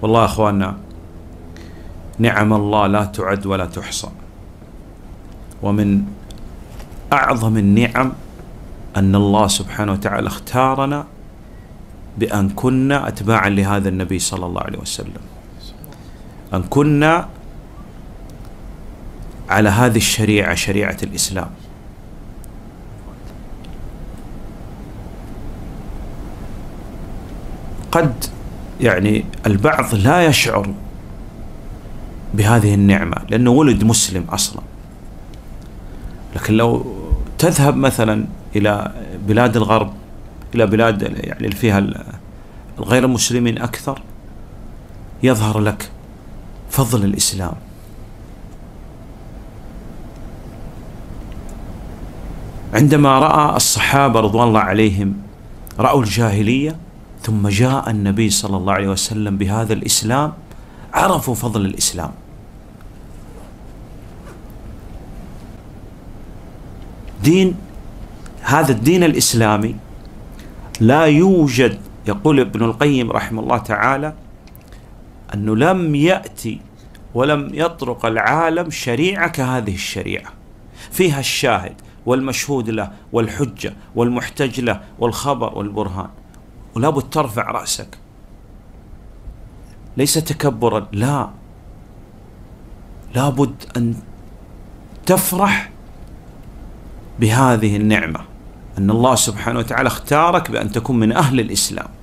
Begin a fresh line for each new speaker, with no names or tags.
والله يا أخواننا، نعم الله لا تعد ولا تحصى، ومن أعظم النعم أن الله سبحانه وتعالى اختارنا بأن كنا أتباعا لهذا النبي صلى الله عليه وسلم، أن كنا على هذه الشريعة، شريعة الإسلام. قد يعني البعض لا يشعر بهذه النعمة لأنه ولد مسلم أصلا، لكن لو تذهب مثلا إلى بلاد الغرب، إلى بلاد يعني اللي فيها الغير مسلمين أكثر، يظهر لك فضل الإسلام. عندما رأى الصحابة رضوان الله عليهم رأوا الجاهلية، ثم جاء النبي صلى الله عليه وسلم بهذا الإسلام، عرفوا فضل الإسلام. هذا الدين الإسلامي لا يوجد، يقول ابن القيم رحمه الله تعالى أنه لم يأتي ولم يطرق العالم شريعة كهذه الشريعة، فيها الشاهد والمشهود له والحجة والمحتج له والخبر والبرهان، ولا بد ترفع رأسك، ليس تكبرا، لا بد أن تفرح بهذه النعمة، أن الله سبحانه وتعالى اختارك بأن تكون من أهل الإسلام.